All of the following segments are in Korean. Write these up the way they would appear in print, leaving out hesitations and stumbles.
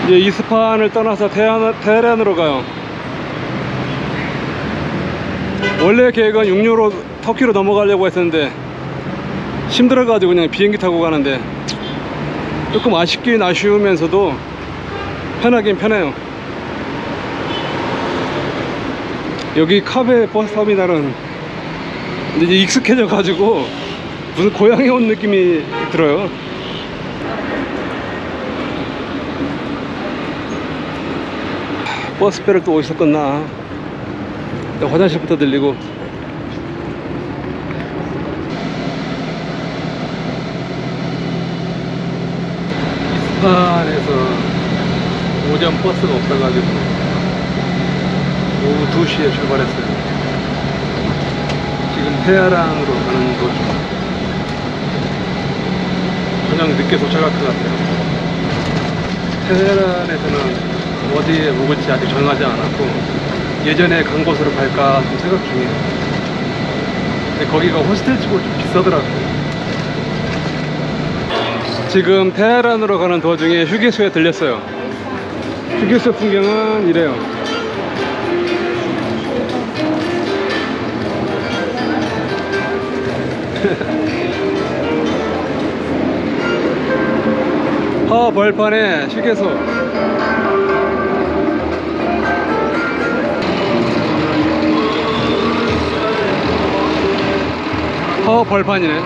이제 이스파한을 떠나서 테헤란으로 가요. 원래 계획은 육로로 터키로 넘어가려고 했었는데 힘들어가지고 그냥 비행기 타고 가는데 조금 아쉽긴 아쉬우면서도 편하긴 편해요. 여기 카베 버스터미널은 이제 익숙해져 가지고 무슨 고향에 온 느낌이 들어요. 버스배를 또 어디서 끊나. 화장실부터 들리고. 이스파한에서 오전 버스가 없어가지고 오후 2시에 출발했어요. 지금 테헤란으로 가는 도중. 저녁 늦게 도착할 것 같아요. 테헤란에서는 어디에 묵을지 아직 정하지 않았고 예전에 간 곳으로 갈까 좀 생각 중이에요. 근데 거기가 호스텔 치고 좀 비싸더라고요. 지금 테헤란으로 가는 도중에 휴게소에 들렸어요. 휴게소 풍경은 이래요. 벌판에 휴게소. 벌판이네.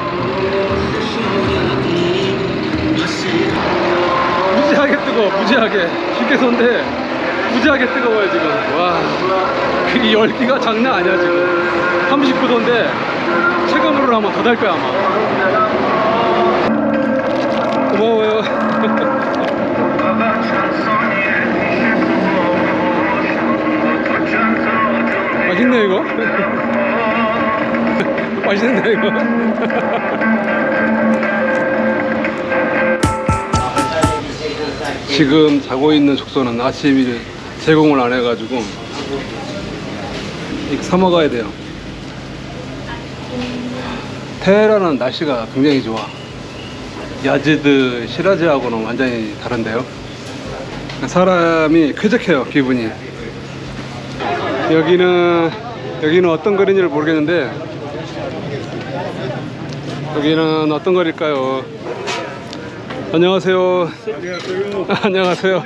무지하게 뜨거워. 무지하게. 휴게소인데 무지하게 뜨거워요 지금. 와, 이 열기가 장난 아니야 지금. 39도인데 체감으로 하면 더 달 거야 아마. 고마워요. 맛있네 이거. 맛있는데 이거. 지금 자고 있는 숙소는 아침에 제공을 안 해가지고 사 먹어야 돼요. 테헤란은 날씨가 굉장히 좋아. 야즈드, 시라즈하고는 완전히 다른데요. 사람이 쾌적해요 기분이. 여기는 어떤 거리인지 모르겠는데 여기는 어떤 거리일까요? 안녕하세요. 안녕하세요.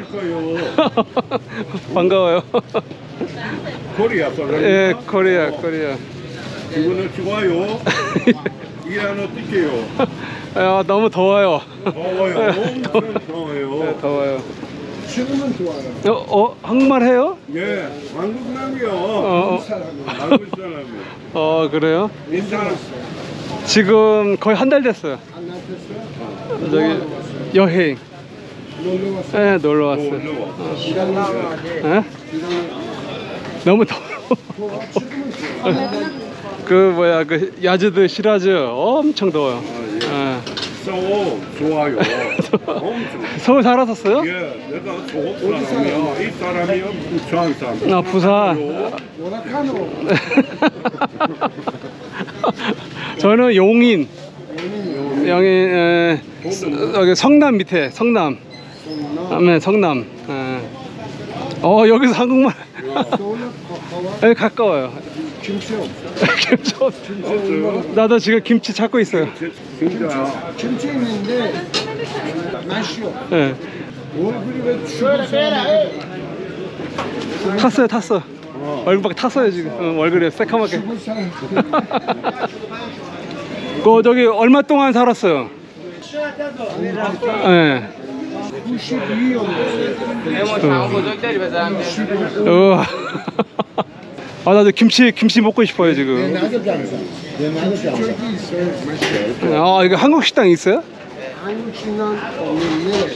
반가워요. 코리아. 예, 코리아. 이거는 좋아요. 이란 어떻게요? 아, 너무 더워요. 더워요. 엄청 더워요. 네, 더워요. 지금은 좋아요. 한국말 해요? 예, 한국 사람이요. 한국 사람이요. 그래요? 인사는 지금 거의 한 달 됐어요. 저기 여행. 놀러 왔어요. 네, 놀러 왔어요. 예? 너무 더워. 그 야즈드 시라즈 엄청 더워요. 서울 좋아요. 엄청. 서울 살았었어요? 예, 내가 서울 사람이요. 이 사람이요. 부산 사람. 아, 부산. 저는 용인. 여기 성남 밑에 성남. 네, 성남. 여기서 한국말. 네, 가까워요. 김치 없어. 김치 없어. 나도 지금 김치 찾고 있어요. 진짜. 김치 있는데 맛이 없어. 네. 얼굴이 왜 추워서 탔어. 얼굴 탔어요 지금. 얼굴에 새카맣게. 저기 얼마 동안 살았어요? 네. 92년. 나도 김치 먹고 싶어요 지금. 나도 장사. 이거 한국 식당 있어요? 한국 식당 없는데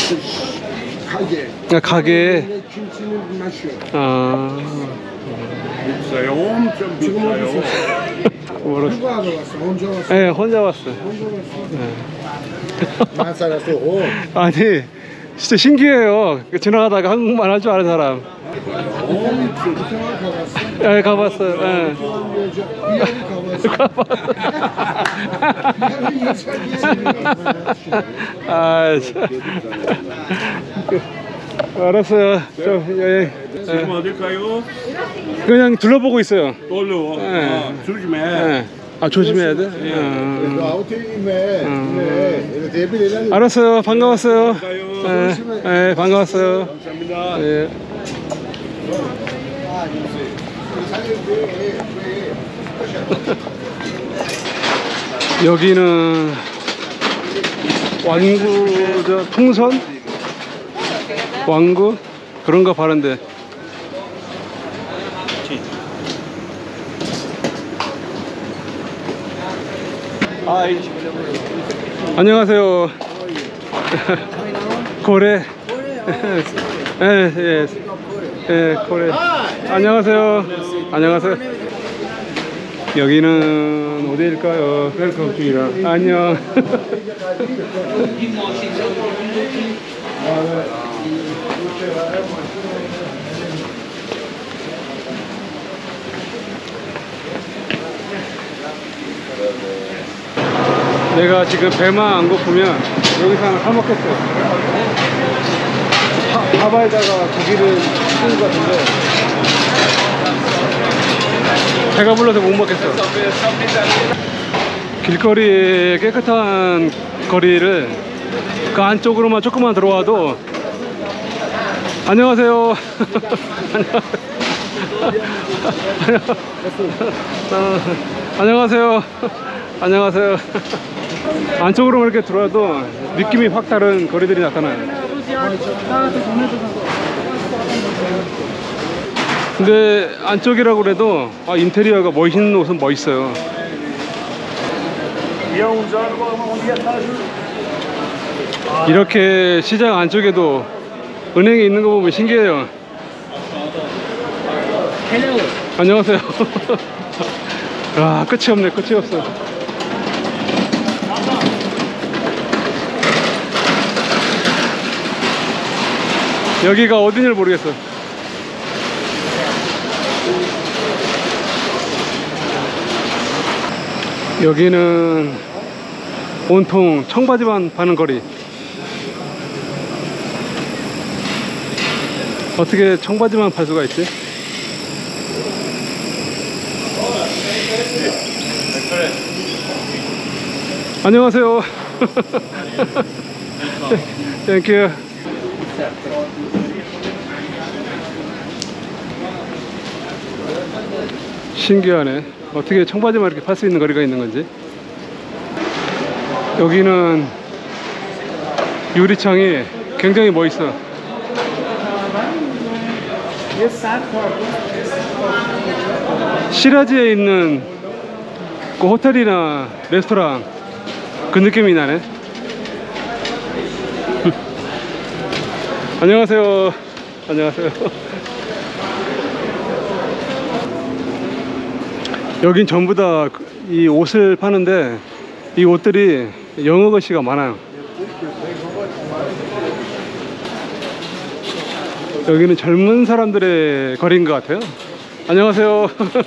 가게. 가게. 김치는 맛이 없어. 비싸요. 엄청 비싸요. 누구하고 왔어? 혼자 왔어? 네, 혼자 왔어요. 만 살았어. 아니 진짜 신기해요. 지나가다가 한국말 할 줄 아는 사람. 엄청 가봤어? 네, 가봤어요. 네. 알았어요. 예. 지금 어딜 가요? 그냥 둘러보고 있어요. 떨려. 예. 조심해. 예. 아, 조심해야 돼? 그 아우팅임에 대비를 알았어요. 반가웠어요. 가요. 예, 반가웠어요. 감사합니다. 예. 여기는 완구 저 풍선? 완구? 그런 거 파는데. 안녕하세요. 고래. 예, 예. 예, 고래. 안녕하세요. 안녕하세요. 여기는 어디일까요? 웰컴 투 안녕. 내가 지금 배만 안 고프면 여기서 하나 사 먹겠어요. 밥에다가 고기를 쓰는 것 같은데 배가 불러서 못 먹겠어. 길거리에 깨끗한 거리를 그 안쪽으로만 조금만 들어와도 안녕하세요. 안녕하세요. 안녕하세요. 안쪽으로만 이렇게 들어와도 느낌이 확 다른 거리들이 나타나요. 근데 안쪽이라고 그래도 인테리어가 멋있는 옷은 멋있어요. 이렇게 시장 안쪽에도 은행이 있는 거 보면 신기해요. 안녕하세요. 아, 끝이 없네. 끝이 없어. 여기가 어딘지 모르겠어. 여기는 온통 청바지만 파는 거리. 어떻게 청바지만 팔 수가 있지? 안녕하세요. 땡큐. 신기하네. 어떻게 청바지만 이렇게 팔 수 있는 거리가 있는 건지. 여기는 유리창이 굉장히 멋있어. 시라지에 있는 그 호텔이나 레스토랑 그 느낌이 나네. 안녕하세요. 안녕하세요. 여긴 전부 다 이 옷을 파는데 이 옷들이 영어 글씨가 많아요. 여기는 젊은 사람들의 거리인 것 같아요. 안녕하세요.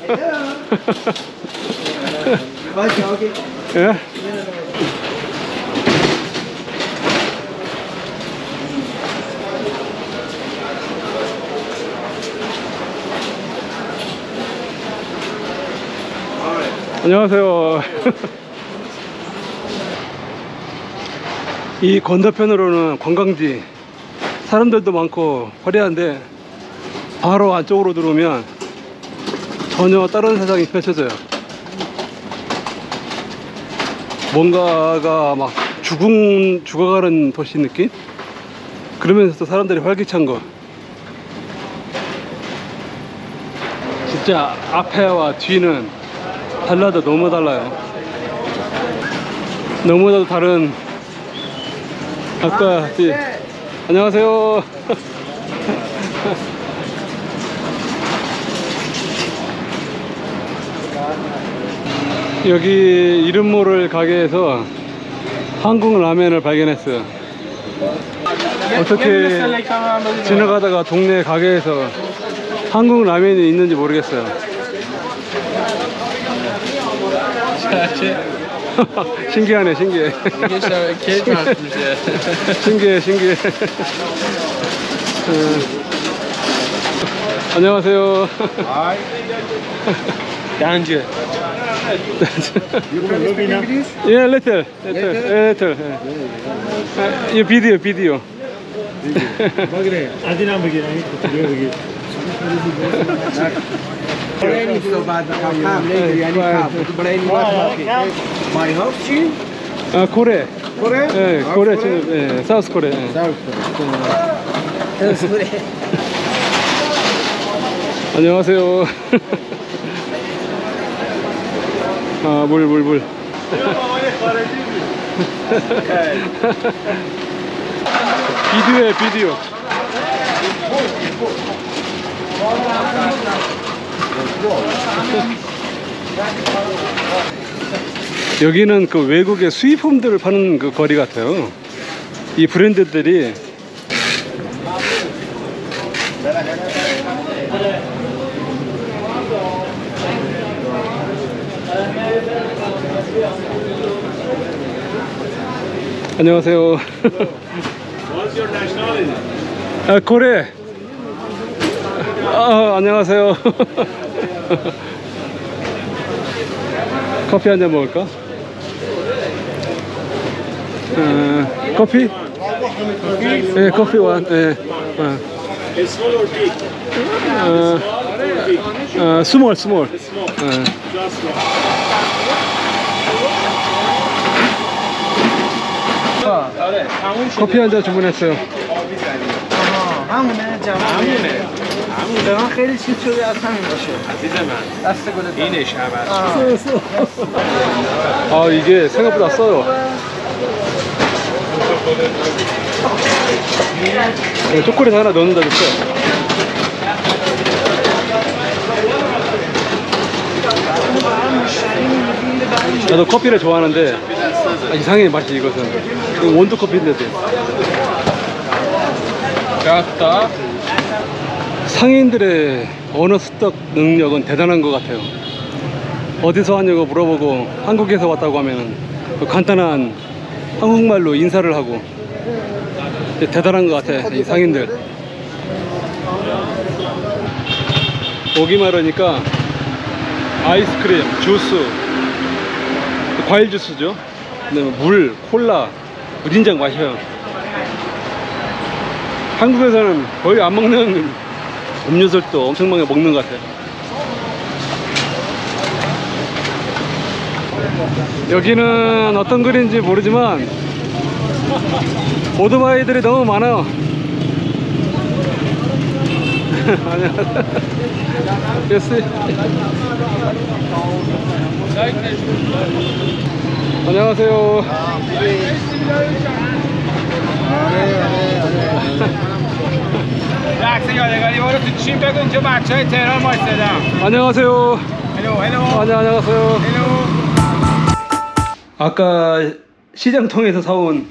예? 안녕하세요. 이 건너편으로는 관광지, 사람들도 많고 화려한데 바로 안쪽으로 들어오면 전혀 다른 세상이 펼쳐져요. 뭔가가 막 죽어가는 도시 느낌? 그러면서 또 사람들이 활기찬 거. 진짜 앞에와 뒤는 달라도 너무 달라요. 너무나도 다른 아까 뒤. 안녕하세요. 여기 이름 모를 가게에서 한국 라면을 발견했어요. 어떻게 지나가다가 동네 가게에서 한국 라면이 있는지 모르겠어요. 신기하네, 신기해. 신기해, 신기해. 안녕하세요. Danger. You can speak English? 예, little. 예, 비디오. 아, 코레. Korea? 예, South 코레 Korea? 지금, 예, 사우스 코레. 예. South Korea. 안녕하세요. 아, 물. 비디오. 여기는 그 외국의 수입품들을 파는 그 거리 같아요. 이 브랜드들이 안녕하세요. What's your nationality? 아, 코레. 아, 안녕하세요. 커피 한 잔 먹을까? 커피? 네, 커피 완. 네. It's small or big? 스몰. Small. 네. Just one. 커피 한 잔 주문했어요. همونه جوابه به من خیلی چیز شده از همین باشه عزیز من دست گلت اینش عوض 아, 이게 생각보다 써요. 네, 초콜릿 하나 넣는다 그랬죠? 나도 커피를 좋아하는데 이상해 맛이 이것은. 이거 원두 커피인데도. 야따. 상인들의 언어 습득 능력은 대단한 것 같아요. 어디서 왔냐고 물어보고 한국에서 왔다고 하면은 그 간단한 한국말로 인사를 하고 대단한 것 같아 이 상인들. 오기만 하니까 아이스크림, 주스, 과일 주스죠. 그다음에 물, 콜라, 무진장 마셔요. 한국에서는 거의 안 먹는 음료수도 엄청 많이 먹는 것 같아요. 여기는 어떤 거리인지 모르지만 오토바이들이 너무 많아요. 안녕하세요. عکس یادگاری ما رو تو چین بگو اینجا بچهای تهران وایسادن 안녕하세요. 헬로 안녕하세요. 헬로 아까 시장 통해서 사온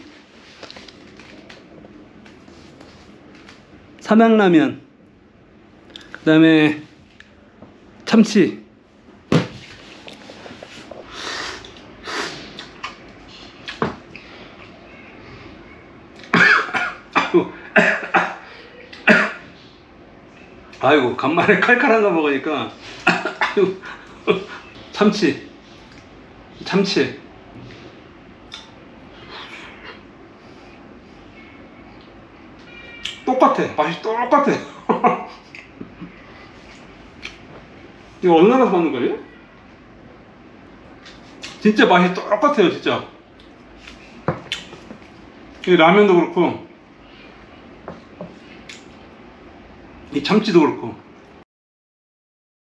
삼양라면, 그 다음에 참치, 아이고 간만에 칼칼한 거 먹으니까 참치 똑같아. 맛이 똑같아. 이거 어느 나라에서 만든 거예요? 진짜 맛이 똑같아요 진짜. 이 라면도 그렇고 이 참치도 그렇고